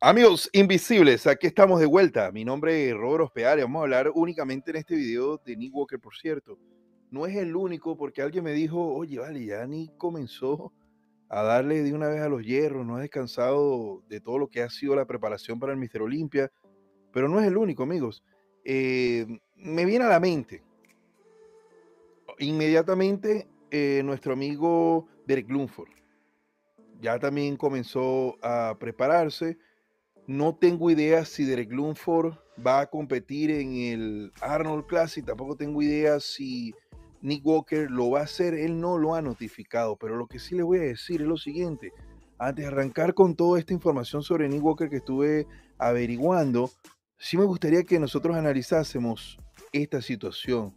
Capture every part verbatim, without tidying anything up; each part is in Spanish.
Amigos invisibles, aquí estamos de vuelta. Mi nombre es Robert Ospedale. Vamos a hablar únicamente en este video de Nick Walker, por cierto. No es el único, porque alguien me dijo, oye, vale, ya Nick comenzó a darle de una vez a los hierros, no ha descansado de todo lo que ha sido la preparación para el míster Olympia, pero no es el único, amigos. Eh, me viene a la mente inmediatamente eh, nuestro amigo Derek Lundford. Ya también comenzó a prepararse. No tengo idea si Derek Lundford va a competir en el Arnold Classic. Tampoco tengo idea si Nick Walker lo va a hacer. Él no lo ha notificado. Pero lo que sí le voy a decir es lo siguiente. Antes de arrancar con toda esta información sobre Nick Walker que estuve averiguando, sí me gustaría que nosotros analizásemos esta situación.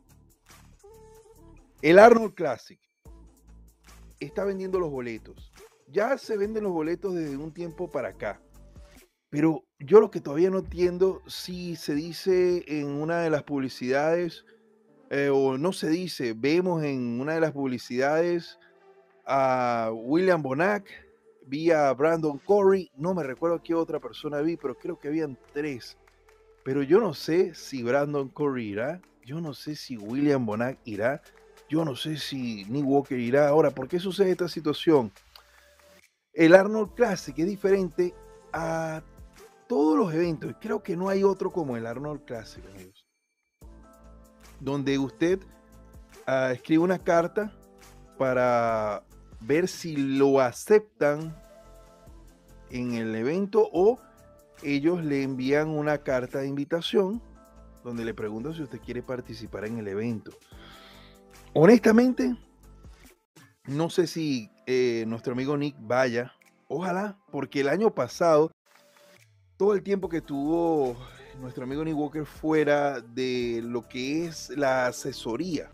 El Arnold Classic está vendiendo los boletos. Ya se venden los boletos desde un tiempo para acá. Pero yo lo que todavía no entiendo, si se dice en una de las publicidades, eh, o no se dice, vemos en una de las publicidades a William Bonac, vi a Brandon Curry, no me recuerdo qué otra persona vi, pero creo que habían tres. Pero yo no sé si Brandon Curry irá, yo no sé si William Bonac irá, yo no sé si Nick Walker irá. Ahora, ¿por qué sucede esta situación? El Arnold Classic es diferente a todos los eventos. Creo que no hay otro como el Arnold Classic, amigos, donde usted uh, escribe una carta para ver si lo aceptan en el evento o ellos le envían una carta de invitación donde le preguntan si usted quiere participar en el evento. Honestamente, no sé si eh, nuestro amigo Nick vaya. Ojalá, porque el año pasado todo el tiempo que tuvo nuestro amigo Nick Walker fuera de lo que es la asesoría,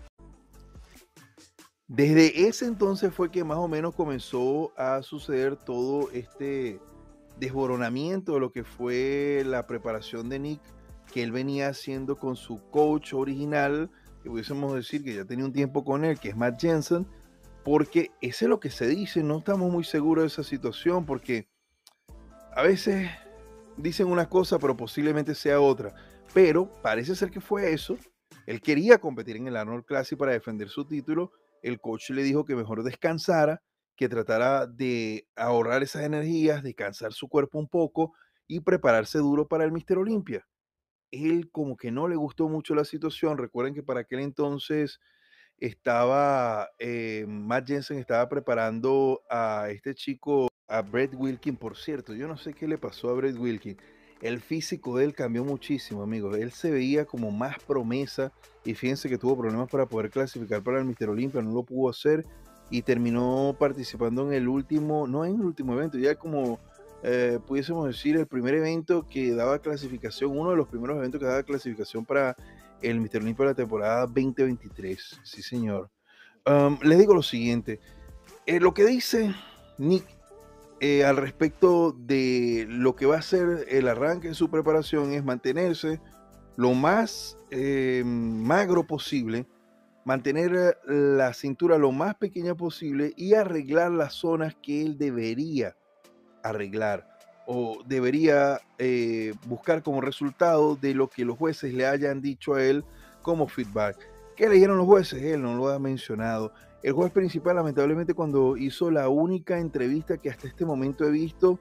desde ese entonces fue que más o menos comenzó a suceder todo este desboronamiento de lo que fue la preparación de Nick, que él venía haciendo con su coach original, que pudiésemos decir que ya tenía un tiempo con él, que es Matt Jensen, porque ese es lo que se dice. No estamos muy seguros de esa situación, porque a veces dicen una cosa, pero posiblemente sea otra. Pero parece ser que fue eso. Él quería competir en el Arnold Classic para defender su título. El coach le dijo que mejor descansara, que tratara de ahorrar esas energías, descansar su cuerpo un poco y prepararse duro para el míster Olympia. Él como que no le gustó mucho la situación. Recuerden que para aquel entonces estaba, eh, Matt Jensen estaba preparando a este chico, a Brett Wilkin, por cierto. Yo no sé qué le pasó a Brett Wilkin. El físico de él cambió muchísimo, amigos. Él se veía como más promesa y fíjense que tuvo problemas para poder clasificar para el míster Olympia, no lo pudo hacer y terminó participando en el último, no en el último evento, ya como eh, pudiésemos decir el primer evento que daba clasificación, uno de los primeros eventos que daba clasificación para el míster Olympia de la temporada veinte veintitrés. Sí, señor. Um, les digo lo siguiente. Eh, lo que dice Nick eh, al respecto de lo que va a ser el arranque de su preparación es mantenerse lo más eh, magro posible, mantener la cintura lo más pequeña posible y arreglar las zonas que él debería arreglar o debería eh, buscar como resultado de lo que los jueces le hayan dicho a él como feedback. ¿Qué le dijeron los jueces? Él no lo ha mencionado. El juez principal, lamentablemente, cuando hizo la única entrevista que hasta este momento he visto,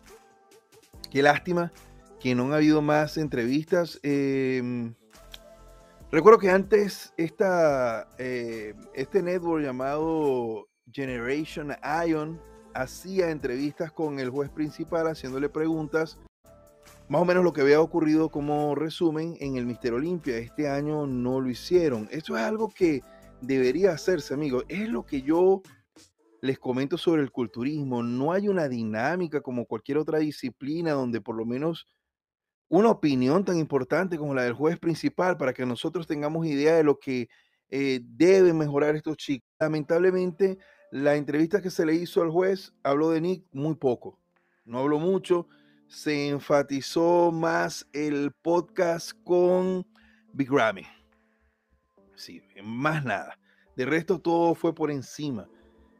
qué lástima que no han habido más entrevistas. Eh, recuerdo que antes esta, eh, este network llamado Generation Ion hacía entrevistas con el juez principal haciéndole preguntas, más o menos lo que había ocurrido como resumen en el míster Olympia. Este año no lo hicieron. Esto es algo que debería hacerse, amigos. Es lo que yo les comento sobre el culturismo. No hay una dinámica como cualquier otra disciplina donde por lo menos una opinión tan importante como la del juez principal para que nosotros tengamos idea de lo que eh, deben mejorar estos chicos. Lamentablemente, la entrevista que se le hizo al juez habló de Nick muy poco, no habló mucho, se enfatizó más el podcast con Big Ramy. Sí, más nada. De resto, todo fue por encima.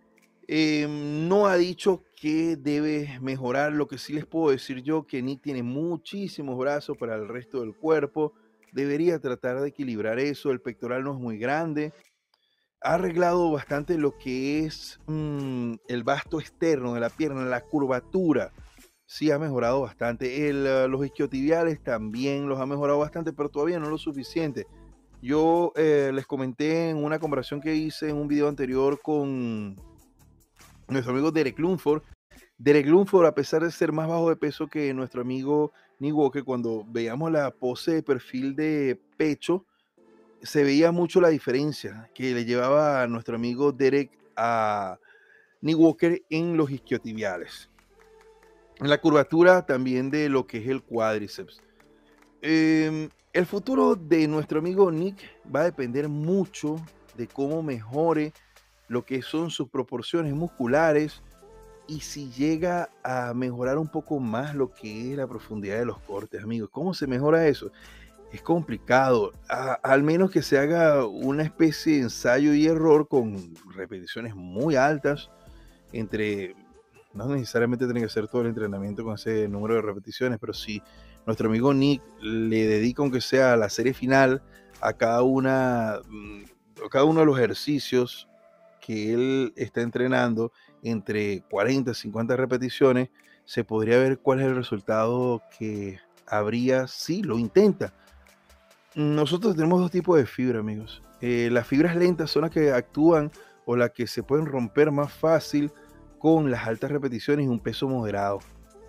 Em, no ha dicho que debe mejorar. Lo que sí les puedo decir yo, que Nick tiene muchísimos brazos para el resto del cuerpo. Debería tratar de equilibrar eso. El pectoral no es muy grande. Ha arreglado bastante lo que es mm, el vasto externo de la pierna, la curvatura. Sí ha mejorado bastante. El, uh, los isquiotibiales también los ha mejorado bastante, pero todavía no lo suficiente. Yo eh, les comenté en una comparación que hice en un video anterior con nuestro amigo Derek Lumford. Derek Lumford, a pesar de ser más bajo de peso que nuestro amigo Nick Walker, cuando veíamos la pose de perfil de pecho, se veía mucho la diferencia que le llevaba a nuestro amigo Derek a Nick Walker en los isquiotibiales. En la curvatura también de lo que es el cuádriceps. Eh, el futuro de nuestro amigo Nick va a depender mucho de cómo mejore lo que son sus proporciones musculares y si llega a mejorar un poco más lo que es la profundidad de los cortes, amigos. ¿Cómo se mejora eso? Es complicado, a, al menos que se haga una especie de ensayo y error con repeticiones muy altas, entre, no necesariamente tiene que ser todo el entrenamiento con ese número de repeticiones, pero si nuestro amigo Nick le dedica, aunque sea a la serie final, a cada una, a cada uno de los ejercicios que él está entrenando entre cuarenta y cincuenta repeticiones, se podría ver cuál es el resultado que habría si lo intenta. Nosotros tenemos dos tipos de fibra, amigos. Eh, las fibras lentas son las que actúan o las que se pueden romper más fácil con las altas repeticiones y un peso moderado.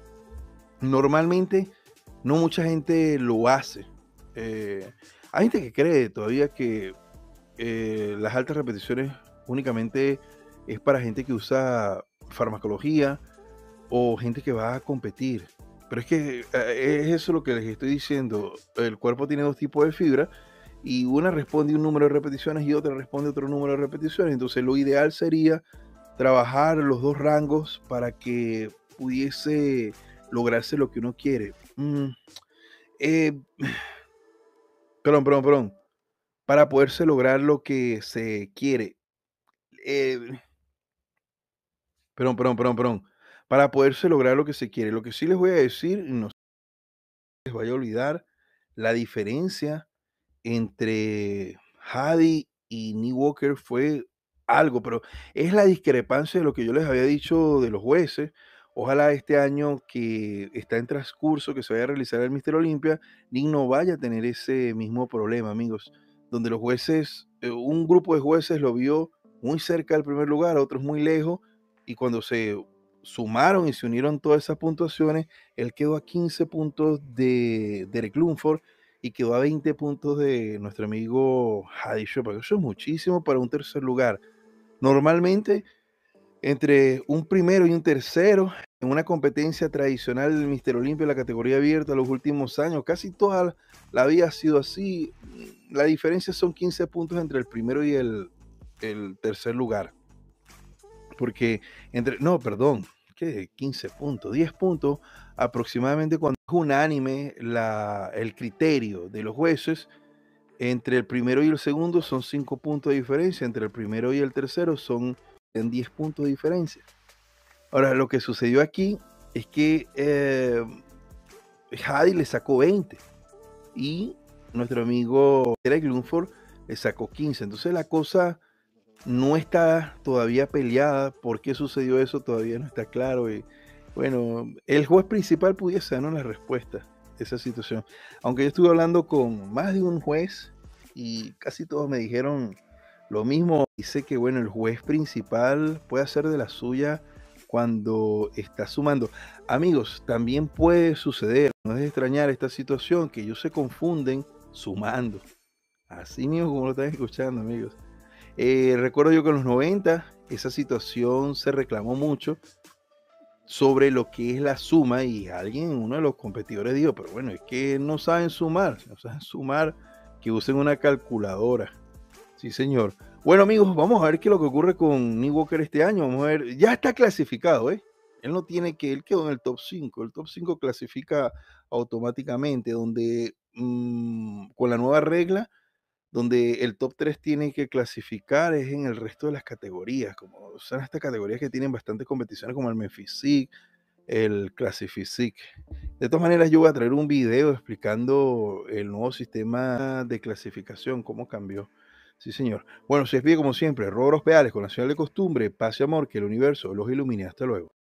Normalmente no mucha gente lo hace. Eh, hay gente que cree todavía que eh, las altas repeticiones únicamente es para gente que usa farmacología o gente que va a competir. Pero es que eh, es eso lo que les estoy diciendo. El cuerpo tiene dos tipos de fibra y una responde un número de repeticiones y otra responde otro número de repeticiones. Entonces lo ideal sería trabajar los dos rangos para que pudiese lograrse lo que uno quiere. Mm, eh, perdón, perdón, perdón. Para poderse lograr lo que se quiere. Eh, perdón, perdón, perdón, perdón. Para poderse lograr lo que se quiere. Lo que sí les voy a decir, no se les vaya a olvidar la diferencia entre Hadi y Nick Walker fue algo, pero es la discrepancia de lo que yo les había dicho de los jueces. Ojalá este año que está en transcurso, que se vaya a realizar el Mister Olympia, Nick no vaya a tener ese mismo problema, amigos, donde los jueces, eh, un grupo de jueces lo vio muy cerca del primer lugar, otros muy lejos, y cuando se sumaron y se unieron todas esas puntuaciones, él quedó a quince puntos de Derek Lumford y quedó a veinte puntos de nuestro amigo Hadi Choopan. Eso es muchísimo para un tercer lugar. Normalmente, entre un primero y un tercero, en una competencia tradicional del Mister Olympia, la categoría abierta, los últimos años, casi toda la vida ha sido así. La diferencia son quince puntos entre el primero y el, el tercer lugar. Porque entre, no, perdón, ¿qué? quince puntos, diez puntos aproximadamente cuando es unánime la, el criterio de los jueces. Entre el primero y el segundo son cinco puntos de diferencia, entre el primero y el tercero son en diez puntos de diferencia. Ahora, lo que sucedió aquí es que eh, Hadi le sacó veinte y nuestro amigo Derek Lumford le sacó quince. Entonces la cosa no está todavía peleada. ¿Por qué sucedió eso? Todavía no está claro. Y bueno, el juez principal pudiese darnos la respuesta de esa situación. Aunque yo estuve hablando con más de un juez y casi todos me dijeron lo mismo. Dice que bueno, el juez principal puede hacer de la suya cuando está sumando. Amigos, también puede suceder, no es de extrañar esta situación, que ellos se confunden sumando. Así mismo como lo están escuchando, amigos. Eh, recuerdo yo que en los noventa esa situación se reclamó mucho sobre lo que es la suma y alguien, uno de los competidores dijo, pero bueno, es que no saben sumar, no saben sumar, que usen una calculadora. Sí, señor. Bueno, amigos, vamos a ver qué es lo que ocurre con Nick Walker este año. Vamos a ver, ya está clasificado, ¿eh? Él no tiene que, él quedó en el top cinco. El top cinco clasifica automáticamente, donde mmm, con la nueva regla donde el top tres tiene que clasificar es en el resto de las categorías, como son estas categorías que tienen bastantes competiciones como el Memphis, el Classic Physique. De todas maneras, yo voy a traer un video explicando el nuevo sistema de clasificación, cómo cambió. Sí, señor. Bueno, se despide como siempre, Robert Peales, con la señal de costumbre, paz y amor, que el universo los ilumine. Hasta luego.